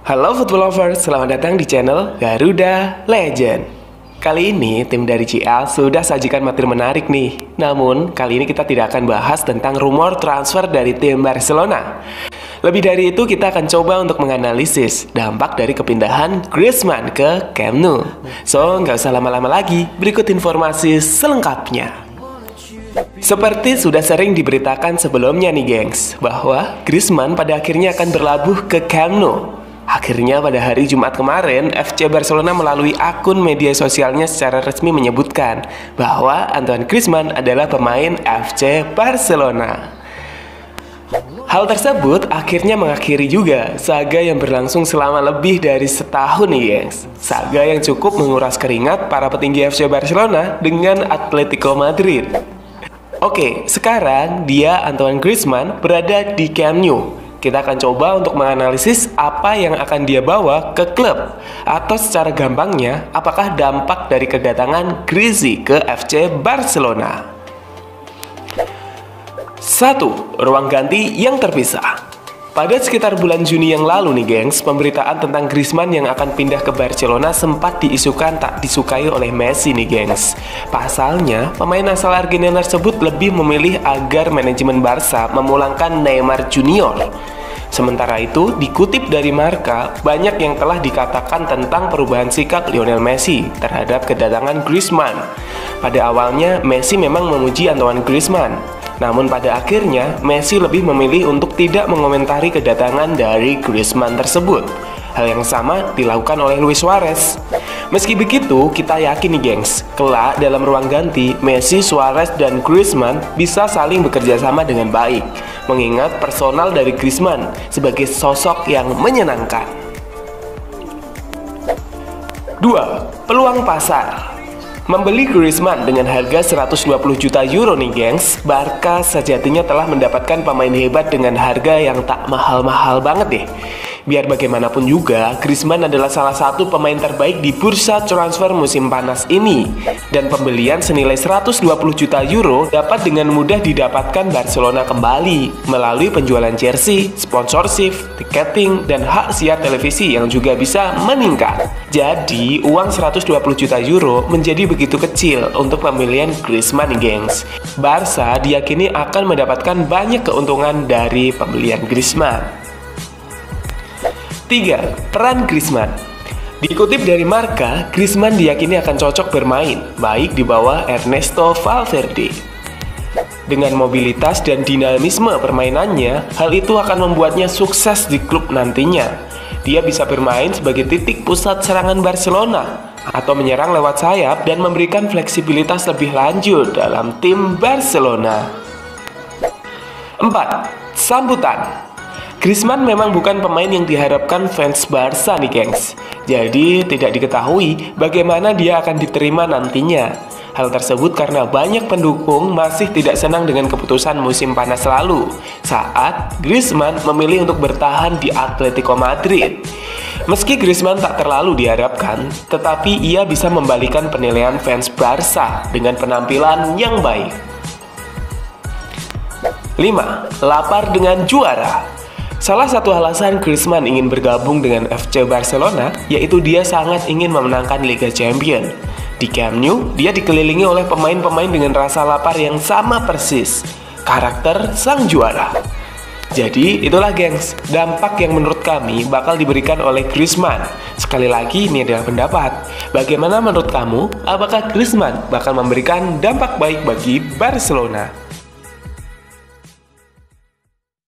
Halo football lovers, selamat datang di channel Garuda Legend. Kali ini tim dari CL sudah sajikan materi menarik nih. Namun kali ini kita tidak akan bahas tentang rumor transfer dari tim Barcelona. Lebih dari itu kita akan coba untuk menganalisis dampak dari kepindahan Griezmann ke Camp Nou. So nggak usah lama-lama lagi, berikut informasi selengkapnya. Seperti sudah sering diberitakan sebelumnya nih gengs, bahwa Griezmann pada akhirnya akan berlabuh ke Camp Nou. Akhirnya pada hari Jumat kemarin, FC Barcelona melalui akun media sosialnya secara resmi menyebutkan bahwa Antoine Griezmann adalah pemain FC Barcelona. Hal tersebut akhirnya mengakhiri juga saga yang berlangsung selama lebih dari setahun nih gengs. Saga yang cukup menguras keringat para petinggi FC Barcelona dengan Atletico Madrid. Oke, sekarang dia Antoine Griezmann berada di Camp Nou. Kita akan coba untuk menganalisis apa yang akan dia bawa ke klub. Atau secara gampangnya, apakah dampak dari kedatangan Griezzy ke FC Barcelona. 1. Ruang ganti yang terpisah. Pada sekitar bulan Juni yang lalu nih gengs, pemberitaan tentang Griezmann yang akan pindah ke Barcelona sempat diisukan tak disukai oleh Messi nih gengs. Pasalnya, pemain asal Argentina tersebut lebih memilih agar manajemen Barca memulangkan Neymar Junior. Sementara itu, dikutip dari Marca, banyak yang telah dikatakan tentang perubahan sikap Lionel Messi terhadap kedatangan Griezmann. Pada awalnya, Messi memang memuji Antoine Griezmann. Namun pada akhirnya, Messi lebih memilih untuk tidak mengomentari kedatangan dari Griezmann tersebut. Hal yang sama dilakukan oleh Luis Suarez. Meski begitu, kita yakin nih gengs, kelak dalam ruang ganti, Messi, Suarez, dan Griezmann bisa saling bekerja sama dengan baik. Mengingat personal dari Griezmann sebagai sosok yang menyenangkan. 2. Peluang pasar. Membeli Griezmann dengan harga 120 juta euro nih gengs, Barca sejatinya telah mendapatkan pemain hebat dengan harga yang tak mahal-mahal banget deh. Biar bagaimanapun juga, Griezmann adalah salah satu pemain terbaik di bursa transfer musim panas ini. Dan pembelian senilai 120 juta euro dapat dengan mudah didapatkan Barcelona kembali melalui penjualan jersey, sponsorship, tiketing, dan hak siar televisi yang juga bisa meningkat. Jadi, uang 120 juta euro menjadi begitu kecil untuk pembelian Griezmann nih gengs. Barca diyakini akan mendapatkan banyak keuntungan dari pembelian Griezmann. 3. Peran Griezmann. Dikutip dari Marca, Griezmann diyakini akan cocok bermain, baik di bawah Ernesto Valverde. Dengan mobilitas dan dinamisme permainannya, hal itu akan membuatnya sukses di klub nantinya. Dia bisa bermain sebagai titik pusat serangan Barcelona, atau menyerang lewat sayap dan memberikan fleksibilitas lebih lanjut dalam tim Barcelona. 4. Sambutan. Griezmann memang bukan pemain yang diharapkan fans Barca nih gengs. Jadi tidak diketahui bagaimana dia akan diterima nantinya. Hal tersebut karena banyak pendukung masih tidak senang dengan keputusan musim panas lalu saat Griezmann memilih untuk bertahan di Atletico Madrid. Meski Griezmann tak terlalu diharapkan, tetapi ia bisa membalikan penilaian fans Barca dengan penampilan yang baik. 5. Lapar dengan juara. Salah satu alasan Griezmann ingin bergabung dengan FC Barcelona yaitu dia sangat ingin memenangkan Liga Champions. Di Camp Nou, dia dikelilingi oleh pemain-pemain dengan rasa lapar yang sama persis, karakter sang juara. Jadi, itulah gengs, dampak yang menurut kami bakal diberikan oleh Griezmann. Sekali lagi, ini adalah pendapat. Bagaimana menurut kamu? Apakah Griezmann bakal memberikan dampak baik bagi Barcelona?